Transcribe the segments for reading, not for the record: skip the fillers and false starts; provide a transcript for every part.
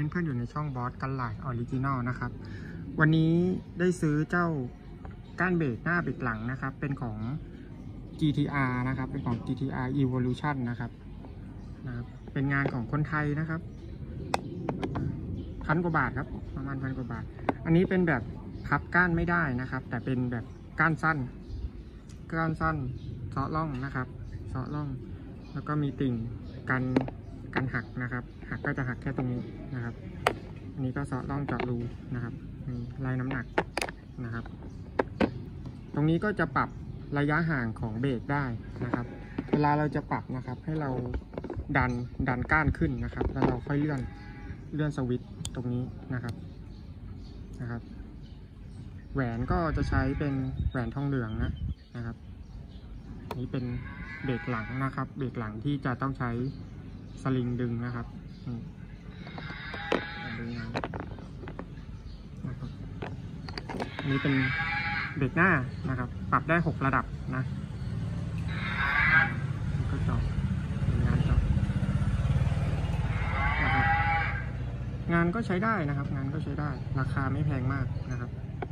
เพื่อนๆอยู่ในช่องบอสกันหลายออริจินอลนะครับวันนี้ได้ซื้อเจ้าก้านเบรกหน้าเบรกหลังนะครับเป็นของ GTR นะครับเป็นของ GTR Evolution นะครับเป็นงานของคนไทยนะครับ1,000 กว่าบาทครับประมาณ1,000 กว่าบาทอันนี้เป็นแบบพับก้านไม่ได้นะครับแต่เป็นแบบก้านสั้นเซาะร่องนะครับเซาะร่องแล้วก็มีติ่งกันหักนะครับหักก็จะหักแค่ตรงนี้นะครับอันนี้ก็เซาะร่องเจาะรูนะครับไล่น้ำหนักนะครับตรงนี้ก็จะปรับระยะห่างของเบรกได้นะครับเวลาเราจะปรับนะครับให้เราดันก้านขึ้นนะครับแล้วเราค่อยเลื่อนสวิตช์ตรงนี้นะครับแหวนก็จะใช้เป็นแหวนทองเหลืองนะครับนี่เป็นเบรกหลังนะครับเบรกหลังที่จะต้องใช้สลิงดึงนะครับดึงนะครับนี่เป็นเบรกหน้านะครับปรับได้6ระดับนะก็จบเป็นงานจบนะครับงานก็ใช้ได้นะครับงานก็ใช้ได้ราคาไม่แพงมากนะครับ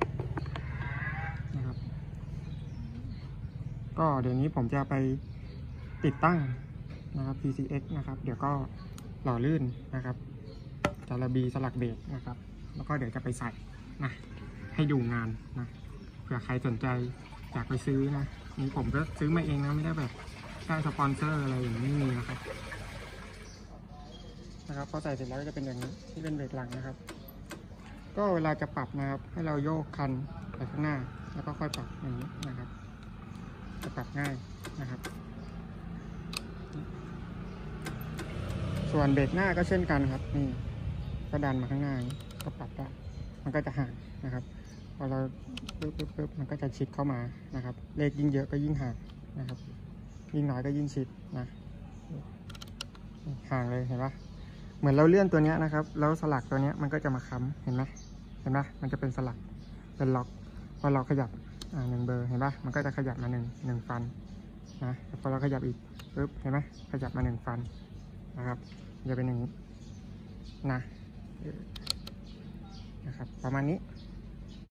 ก็เดี๋ยวนี้ผมจะไปติดตั้งนะครับ PCX นะครับเดี๋ยวก็หล่อลื่นนะครับจาระบีสลักเบรกนะครับแล้วก็เดี๋ยวจะไปใส่นะให้ดูงานนะเผื่อใครสนใจอยากไปซื้อนะนี่ผมก็ซื้อมาเองนะไม่ได้แบบได้สปอนเซอร์อะไรอย่างนี้ไม่มีนะครับพอใส่เสร็จแล้วก็จะเป็นอย่างนี้ที่เป็นเบรกหลังนะครับก็เวลาจะปรับนะครับให้เราโยกคันไปข้างหน้าแล้วก็ค่อยปรับอย่างนี้นะครับจะปรับง่ายนะครับส่วนเบรกหน้าก็เช่นกันครับนี่ก็ดันมาข้างหน้าก็ปรับได้มันก็จะห่างนะครับพอเราปึ๊บมันก็จะชิดเข้ามานะครับเลขยิ่งเยอะก็ยิ่งห่างนะครับยิ่งน้อยก็ยิ่งชิดนะห่างเลยเห็นปะเหมือนเราเลื่อนตัวนี้นะครับแล้วสลักตัวนี้มันก็จะมาค้ำเห็นไหมมันจะเป็นสลักเป็นล็อกพอเราขยับ1 เบอร์เห็นปะมันก็จะขยับมา1ฟันนะพอเราขยับอีกปึ๊บเห็นไหมขยับมา1ฟันนะครับจะเป็นอย่างนี้นะครับประมาณนี้